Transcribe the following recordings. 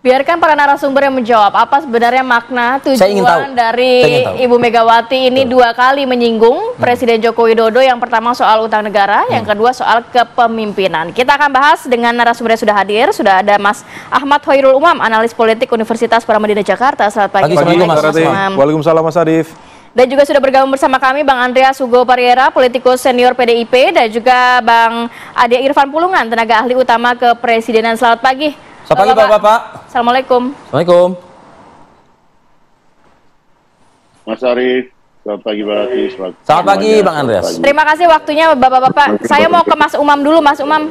Biarkan para narasumber yang menjawab apa sebenarnya makna tujuan dari Ibu Megawati ini dua kali menyinggung Presiden Joko Widodo. Yang pertama soal utang negara, yang kedua soal kepemimpinan. Kita akan bahas dengan narasumber yang sudah hadir. Sudah ada Mas Ahmad Hoirul Umam, analis politik Universitas Paramadina Jakarta. Selamat pagi. Waalaikumsalam Mas Arif. Dan juga sudah bergabung bersama kami Bang Andreas Hugo Pariera, politikus senior PDIP, dan juga Bang Ade Irfan Pulungan, tenaga ahli utama kepresidenan. Selamat pagi. Selamat pagi Bapak-Bapak. Assalamualaikum. Assalamualaikum. Mas Arif, selamat pagi Pak Latif. Selamat pagi Bang Andreas. Terima kasih waktunya Bapak-Bapak. Saya mau ke Mas Umam dulu, Mas Umam.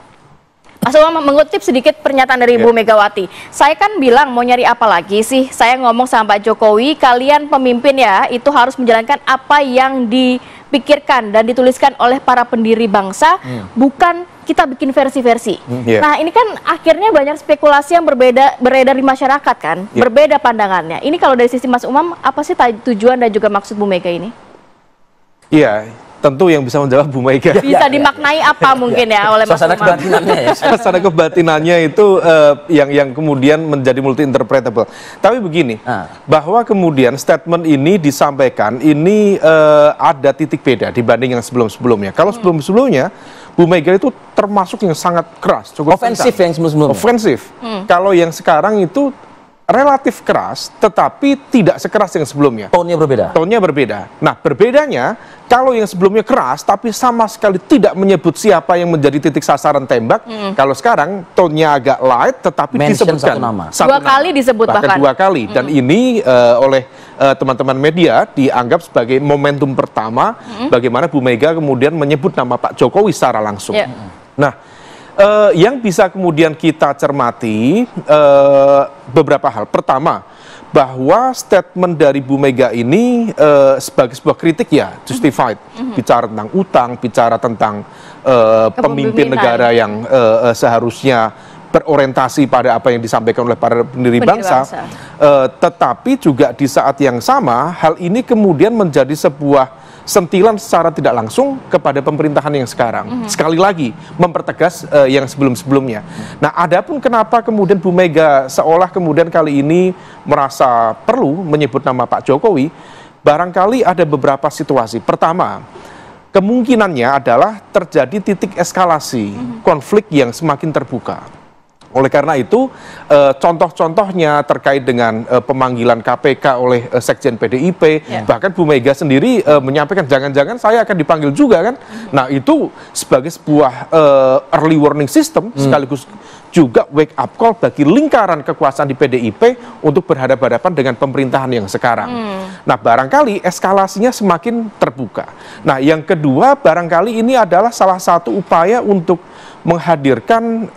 Mas Umam mengutip sedikit pernyataan dari Ibu Megawati. Saya kan bilang mau nyari apa lagi sih? Saya ngomong sama Pak Jokowi, kalian pemimpin ya, itu harus menjalankan apa yang dipikirkan dan dituliskan oleh para pendiri bangsa, bukan kita bikin versi-versi. Nah, ini kan akhirnya banyak spekulasi yang beredar di masyarakat kan, berbeda pandangannya. Ini kalau dari sisi Mas Umam, apa sih tujuan dan juga maksud Bu Mega ini? Iya, tentu yang bisa menjawab Bu Mega. Bisa dimaknai apa mungkin ya oleh Mas Umam? Suasana kebatinannya ya. Suasana kebatinannya itu yang kemudian menjadi multi interpretable. Tapi begini, bahwa kemudian statement ini disampaikan ini ada titik beda dibanding yang sebelum-sebelumnya. Kalau sebelum-sebelumnya Bu Mega itu termasuk yang sangat keras, cukup ofensif yang sebelum-sebelumnya. Ofensif. Kalau yang sekarang itu relatif keras, tetapi tidak sekeras yang sebelumnya. Tone-nya berbeda. Tone-nya berbeda. Nah, berbedanya kalau yang sebelumnya keras, tapi sama sekali tidak menyebut siapa yang menjadi titik sasaran tembak. Kalau sekarang tone-nya agak light, tetapi disebutkan satu nama. Dua kali disebut bahkan. Dua kali. Dan ini oleh teman-teman media dianggap sebagai momentum pertama bagaimana Bu Mega kemudian menyebut nama Pak Jokowi secara langsung. Nah, yang bisa kemudian kita cermati beberapa hal. Pertama, bahwa statement dari Bu Mega ini sebagai sebuah kritik ya justified. Bicara tentang utang, bicara tentang pemimpin negara yang seharusnya berorientasi pada apa yang disampaikan oleh para pendiri bangsa. Tetapi juga di saat yang sama, hal ini kemudian menjadi sebuah sentilan secara tidak langsung kepada pemerintahan yang sekarang. Sekali lagi, mempertegas yang sebelum-sebelumnya. Nah, adapun kenapa kemudian Bu Mega seolah kemudian kali ini merasa perlu menyebut nama Pak Jokowi, barangkali ada beberapa situasi. Pertama, kemungkinannya adalah terjadi titik eskalasi konflik yang semakin terbuka. Oleh karena itu, contoh-contohnya terkait dengan pemanggilan KPK oleh Sekjen PDIP, bahkan Bu Mega sendiri menyampaikan jangan-jangan saya akan dipanggil juga kan. Nah, itu sebagai sebuah early warning system, sekaligus juga wake up call bagi lingkaran kekuasaan di PDIP untuk berhadapan-hadapan dengan pemerintahan yang sekarang. Nah, barangkali eskalasinya semakin terbuka. Nah, yang kedua, barangkali ini adalah salah satu upaya untuk menghadirkan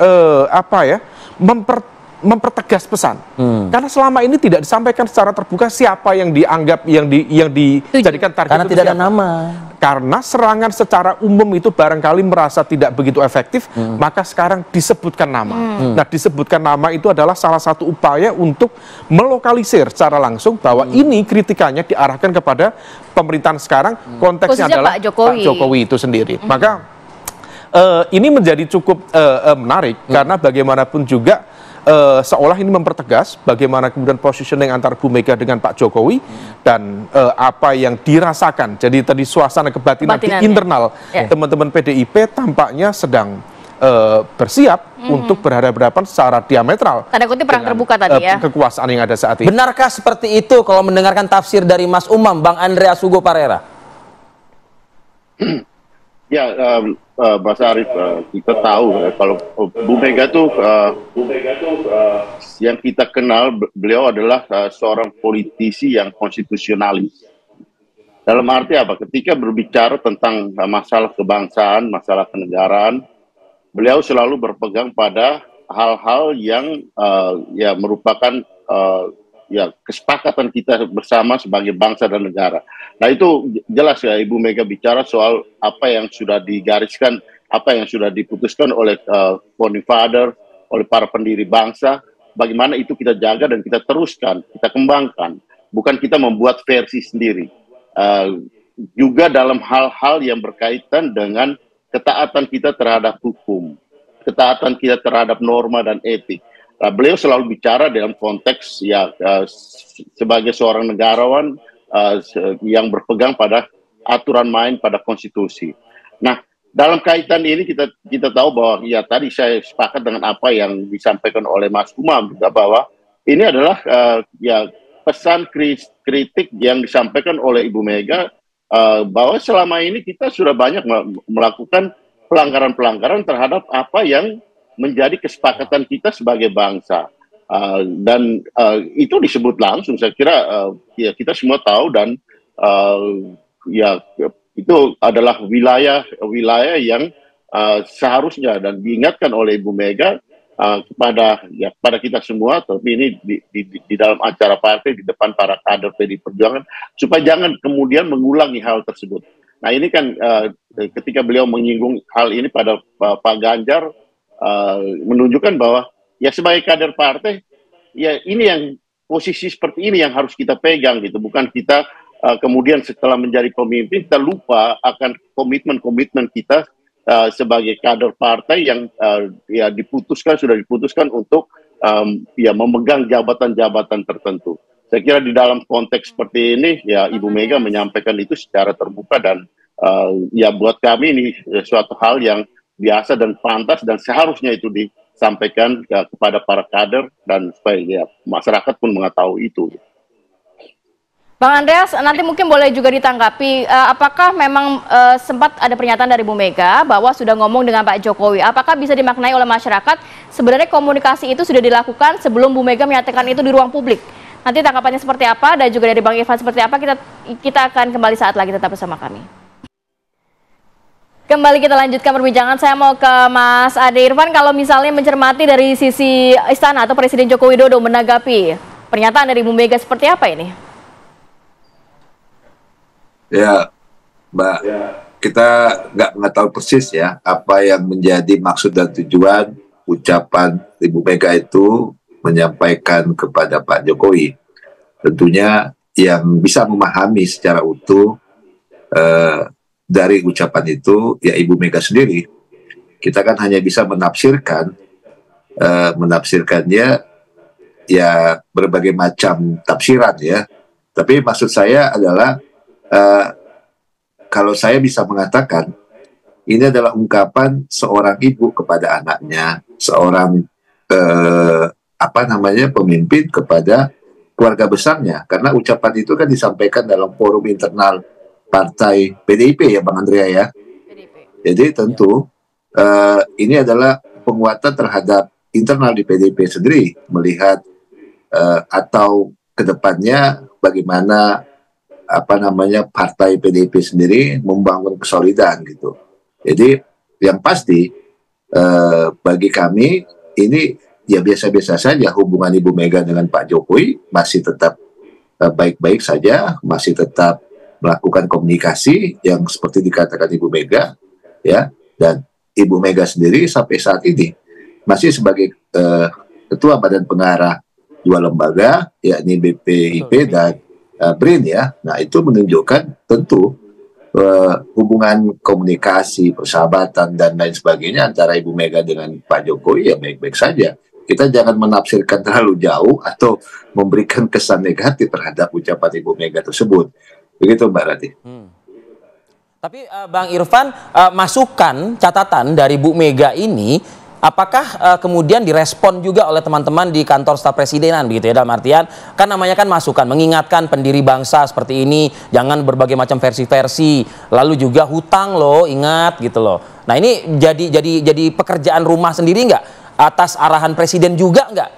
mempertegas pesan. Karena selama ini tidak disampaikan secara terbuka siapa yang dianggap yang dijadikan target. Karena tidak ada nama. Karena serangan secara umum itu barangkali merasa tidak begitu efektif, maka sekarang disebutkan nama. Nah, disebutkan nama itu adalah salah satu upaya untuk melokalisir secara langsung bahwa ini kritikannya diarahkan kepada pemerintahan sekarang, konteksnya khususnya adalah Pak Jokowi itu sendiri. Maka ini menjadi cukup menarik karena bagaimanapun juga seolah ini mempertegas bagaimana kemudian positioning antara Bu Mega dengan Pak Jokowi dan apa yang dirasakan. Jadi tadi suasana kebatinan di internal teman-teman PDIP tampaknya sedang bersiap untuk berhadapan secara diametral. Tanda kutip perang terbuka tadi ya. Kekuasaan yang ada saat ini. Benarkah seperti itu kalau mendengarkan tafsir dari Mas Umam, Bang Andreas Hugo Pariera? Ya, Mas Arif, kita tahu kalau Bu Mega tuh yang kita kenal beliau adalah seorang politisi yang konstitusionalis. Dalam arti apa? Ketika berbicara tentang masalah kebangsaan, masalah kenegaraan, beliau selalu berpegang pada hal-hal yang ya merupakan kesepakatan kita bersama sebagai bangsa dan negara. Nah, itu jelas ya Ibu Mega bicara soal apa yang sudah digariskan, apa yang sudah diputuskan oleh founding father, oleh para pendiri bangsa, bagaimana itu kita jaga dan kita teruskan, kita kembangkan. Bukan kita membuat versi sendiri. Juga dalam hal-hal yang berkaitan dengan ketaatan kita terhadap hukum, ketaatan kita terhadap norma dan etik. Nah, beliau selalu bicara dalam konteks ya sebagai seorang negarawan yang berpegang pada aturan main pada konstitusi. Nah, dalam kaitan ini kita tahu bahwa ya tadi saya sepakat dengan apa yang disampaikan oleh Mas Umam juga, bahwa ini adalah ya pesan kritik yang disampaikan oleh Ibu Mega, bahwa selama ini kita sudah banyak melakukan pelanggaran-pelanggaran terhadap apa yang menjadi kesepakatan kita sebagai bangsa. Dan itu disebut langsung, saya kira ya kita semua tahu, dan ya itu adalah wilayah yang seharusnya dan diingatkan oleh Ibu Mega kepada kita semua, tapi ini di dalam acara partai di depan para kader PDI Perjuangan, supaya jangan kemudian mengulangi hal tersebut. Nah, ini kan ketika beliau menyinggung hal ini pada Pak Ganjar, menunjukkan bahwa ya sebagai kader partai, ya ini yang posisi seperti ini yang harus kita pegang gitu, bukan kita kemudian setelah menjadi pemimpin kita lupa akan komitmen-komitmen kita sebagai kader partai yang ya sudah diputuskan untuk ya memegang jabatan-jabatan tertentu. Saya kira di dalam konteks seperti ini ya Ibu Mega menyampaikan itu secara terbuka, dan ya buat kami ini suatu hal yang biasa dan pantas, dan seharusnya itu disampaikan kepada para kader, dan supaya ya, masyarakat pun mengetahui itu. Bang Andreas, nanti mungkin boleh juga ditanggapi, apakah memang sempat ada pernyataan dari Bu Mega bahwa sudah ngomong dengan Pak Jokowi? Apakah bisa dimaknai oleh masyarakat sebenarnya komunikasi itu sudah dilakukan sebelum Bu Mega menyatakan itu di ruang publik? Nanti tanggapannya seperti apa, dan juga dari Bang Irfan seperti apa, kita akan kembali saat lagi, tetap bersama kami. Kembali kita lanjutkan perbincangan. Saya mau ke Mas Ade Irfan, kalau misalnya mencermati dari sisi istana atau Presiden Joko Widodo menanggapi pernyataan dari Bu Mega seperti apa ini? Ya, Mbak, kita nggak tahu persis ya apa yang menjadi maksud dan tujuan ucapan Ibu Mega itu menyampaikan kepada Pak Jokowi. Tentunya yang bisa memahami secara utuh dari ucapan itu ya Ibu Mega sendiri. Kita kan hanya bisa menafsirkannya ya berbagai macam tafsiran ya. Tapi maksud saya adalah kalau saya bisa mengatakan ini adalah ungkapan seorang ibu kepada anaknya, seorang pemimpin kepada keluarga besarnya, karena ucapan itu kan disampaikan dalam forum internal partai PDIP ya Bang Andrea ya. Jadi tentu ini adalah penguatan terhadap internal di PDIP sendiri, melihat atau kedepannya bagaimana partai PDIP sendiri membangun kesolidan gitu. Jadi yang pasti bagi kami ini ya biasa-biasa saja hubungan Ibu Mega dengan Pak Jokowi masih tetap baik-baik saja, masih tetap melakukan komunikasi yang seperti dikatakan Ibu Mega ya, dan Ibu Mega sendiri sampai saat ini masih sebagai ketua badan pengarah dua lembaga yakni BPIP dan BRIN ya. Nah itu menunjukkan tentu hubungan komunikasi, persahabatan dan lain sebagainya antara Ibu Mega dengan Pak Jokowi ya baik-baik saja. Kita jangan menafsirkan terlalu jauh atau memberikan kesan negatif terhadap ucapan Ibu Mega tersebut. Begitu Mbak Rati. Tapi Bang Irfan, masukan catatan dari Bu Mega ini apakah kemudian direspon juga oleh teman-teman di kantor staf presidenan begitu ya, dalam artian kan namanya kan masukan, mengingatkan pendiri bangsa seperti ini jangan berbagai macam versi-versi, lalu juga hutang loh, ingat gitu loh. Nah ini jadi pekerjaan rumah sendiri nggak atas arahan presiden juga nggak?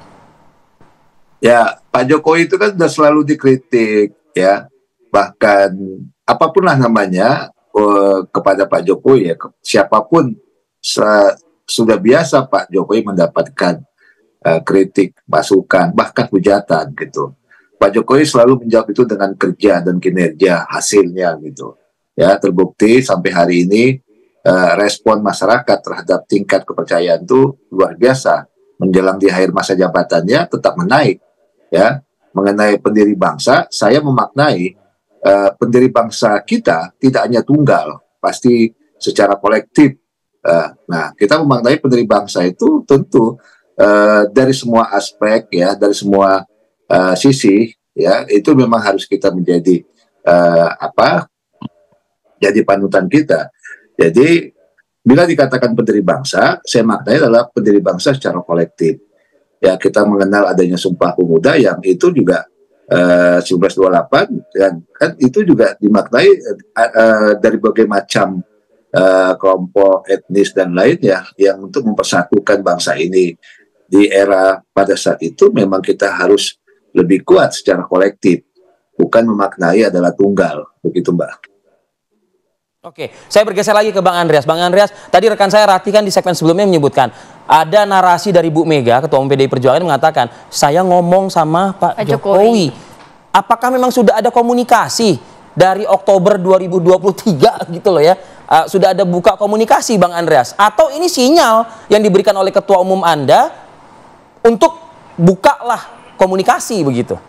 Ya Pak Jokowi itu kan sudah selalu dikritik ya, bahkan apapun lah namanya kepada Pak Jokowi ya, siapapun sudah biasa Pak Jokowi mendapatkan kritik, masukan, bahkan hujatan gitu. Pak Jokowi selalu menjawab itu dengan kerja dan kinerja hasilnya gitu. Ya terbukti sampai hari ini respon masyarakat terhadap tingkat kepercayaan itu luar biasa. Menjelang di akhir masa jabatannya tetap menaik. Ya mengenai pendiri bangsa, saya memaknai pendiri bangsa kita tidak hanya tunggal, pasti secara kolektif. Nah, kita memaknai pendiri bangsa itu tentu dari semua aspek ya, dari semua sisi ya, itu memang harus kita menjadi jadi panutan kita. Jadi bila dikatakan pendiri bangsa, saya maknanya adalah pendiri bangsa secara kolektif. Ya, kita mengenal adanya Sumpah Pemuda yang itu juga 1928 dan kan itu juga dimaknai dari berbagai macam kelompok etnis dan lainnya yang untuk mempersatukan bangsa ini. Di era pada saat itu memang kita harus lebih kuat secara kolektif, bukan memaknai adalah tunggal, begitu Mbak. Oke, saya bergeser lagi ke Bang Andreas. Bang Andreas, tadi rekan saya Rati kan di segmen sebelumnya menyebutkan ada narasi dari Bu Mega, Ketua Umum PDI Perjuangan, mengatakan saya ngomong sama Pak Jokowi. Apakah memang sudah ada komunikasi dari Oktober 2023 gitu loh ya? Sudah ada buka komunikasi Bang Andreas? Atau ini sinyal yang diberikan oleh Ketua Umum Anda untuk bukalah komunikasi begitu?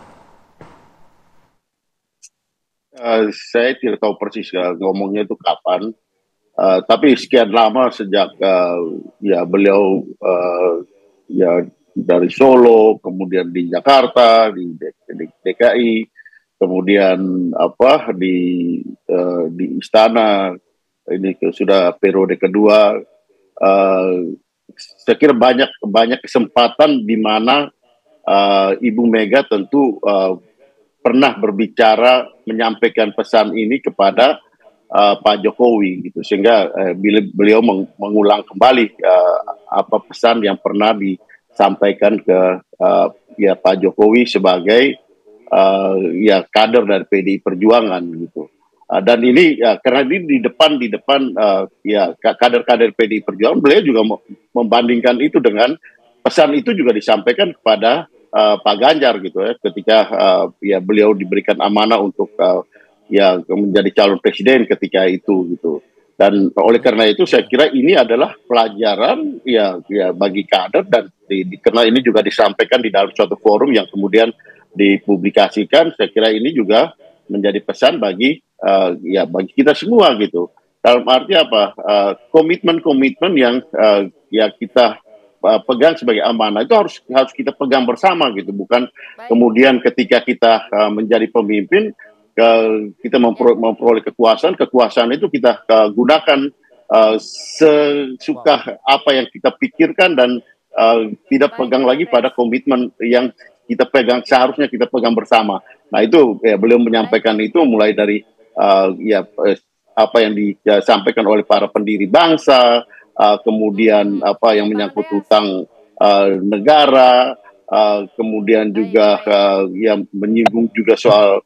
Saya tidak tahu persis ngomongnya itu kapan, tapi sekian lama sejak ya beliau ya dari Solo, kemudian di Jakarta, di DKI, kemudian di Istana, ini sudah periode kedua. Saya kira banyak kesempatan di mana Ibu Mega tentu pernah berbicara, menyampaikan pesan ini kepada Pak Jokowi gitu, sehingga beliau mengulang kembali apa pesan yang pernah disampaikan ke ya Pak Jokowi sebagai ya kader dari PDI Perjuangan gitu. Dan ini ya, karena ini di depan ya kader-kader PDI Perjuangan, beliau juga membandingkan itu dengan pesan itu juga disampaikan kepada Pak Ganjar gitu ya, ketika ya beliau diberikan amanah untuk ya menjadi calon presiden ketika itu gitu. Dan oleh karena itu saya kira ini adalah pelajaran ya bagi kader, dan karena ini juga disampaikan di dalam suatu forum yang kemudian dipublikasikan, saya kira ini juga menjadi pesan bagi ya bagi kita semua gitu. Dalam arti apa? Komitmen-komitmen yang ya kita pegang sebagai amanah itu harus kita pegang bersama gitu, bukan kemudian ketika kita menjadi pemimpin kita memperoleh kekuasaan itu kita gunakan sesuka apa yang kita pikirkan dan tidak pegang lagi pada komitmen yang kita pegang, seharusnya kita pegang bersama. Nah itu ya, beliau menyampaikan itu mulai dari ya apa yang disampaikan oleh para pendiri bangsa, kemudian apa yang menyangkut hutang negara, kemudian juga yang menyinggung juga soal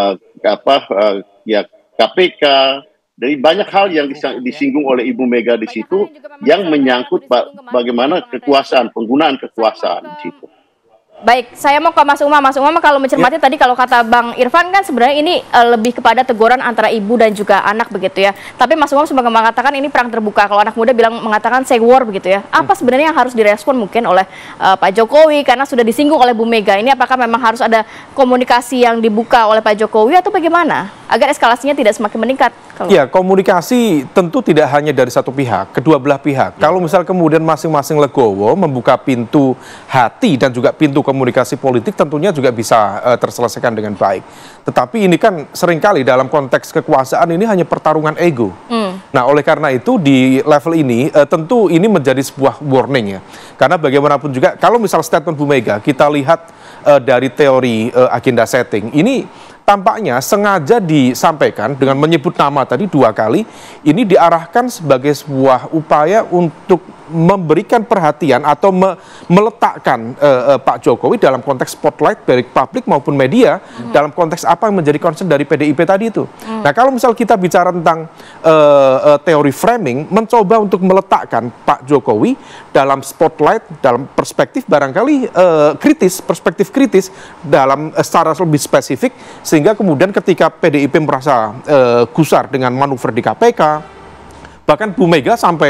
ya KPK. Dari banyak hal yang disinggung oleh Ibu Mega di situ yang menyangkut bagaimana kekuasaan, penggunaan kekuasaan di situ. Baik, saya mau ke Mas Umam. Mas Umam, kalau mencermati tadi kalau kata Bang Irfan kan sebenarnya ini lebih kepada teguran antara ibu dan juga anak begitu ya. Tapi Mas Umam sebagai mengatakan ini perang terbuka. Kalau anak muda bilang mengatakan say war begitu ya. Apa sebenarnya yang harus direspon mungkin oleh Pak Jokowi karena sudah disinggung oleh Bu Mega? Ini apakah memang harus ada komunikasi yang dibuka oleh Pak Jokowi atau bagaimana agar eskalasinya tidak semakin meningkat? Ya, komunikasi tentu tidak hanya dari satu pihak, kedua belah pihak. Kalau misal kemudian masing-masing legowo membuka pintu hati dan juga pintu komunikasi politik, tentunya juga bisa terselesaikan dengan baik. Tetapi ini kan seringkali dalam konteks kekuasaan ini hanya pertarungan ego. Nah, oleh karena itu di level ini tentu ini menjadi sebuah warning ya. Karena bagaimanapun juga kalau misal statement Bu Mega kita lihat dari teori agenda setting ini tampaknya sengaja disampaikan dengan menyebut nama tadi 2 kali, ini diarahkan sebagai sebuah upaya untuk memberikan perhatian atau meletakkan Pak Jokowi dalam konteks spotlight baik publik maupun media dalam konteks apa yang menjadi concern dari PDIP tadi itu. Nah, kalau misal kita bicara tentang teori framing, mencoba untuk meletakkan Pak Jokowi dalam spotlight, dalam perspektif barangkali perspektif kritis dalam secara lebih spesifik, sehingga kemudian ketika PDIP merasa gusar dengan manuver di KPK, bahkan Bu Mega sampai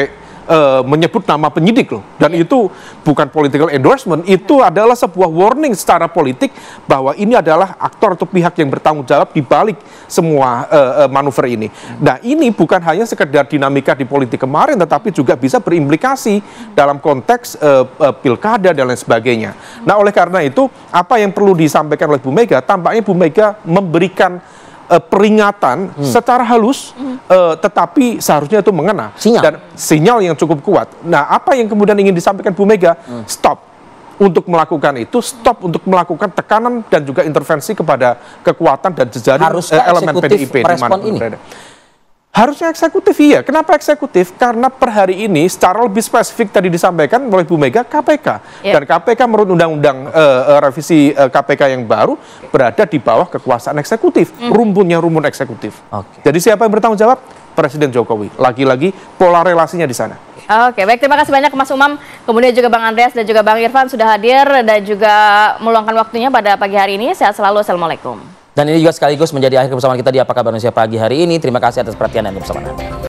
menyebut nama penyidik loh. Dan itu bukan political endorsement, itu adalah sebuah warning secara politik bahwa ini adalah aktor atau pihak yang bertanggung jawab di balik semua manuver ini. Nah, ini bukan hanya sekedar dinamika di politik kemarin, tetapi juga bisa berimplikasi dalam konteks pilkada dan lain sebagainya. Nah, oleh karena itu, apa yang perlu disampaikan oleh Bu Mega, tampaknya Bu Mega memberikan peringatan secara halus, tetapi seharusnya itu mengena dan sinyal yang cukup kuat. Nah, apa yang kemudian ingin disampaikan Bu Mega? Stop untuk melakukan itu, stop untuk melakukan tekanan dan juga intervensi kepada kekuatan dan jejaring elemen PDIP di mana berada. Harusnya eksekutif, iya. Kenapa eksekutif? Karena per hari ini secara lebih spesifik tadi disampaikan oleh Bu Mega, KPK. Dan KPK menurut undang-undang revisi KPK yang baru berada di bawah kekuasaan eksekutif. Rumpun eksekutif. Jadi siapa yang bertanggung jawab? Presiden Jokowi. Lagi-lagi pola relasinya di sana. Oke, baik, terima kasih banyak Mas Umam, kemudian juga Bang Andreas dan juga Bang Irfan sudah hadir dan juga meluangkan waktunya pada pagi hari ini. Sehat selalu, Assalamualaikum. Dan ini juga sekaligus menjadi akhir kebersamaan kita di Apa Kabar Indonesia pagi hari ini. Terima kasih atas perhatian dan kebersamaan Anda.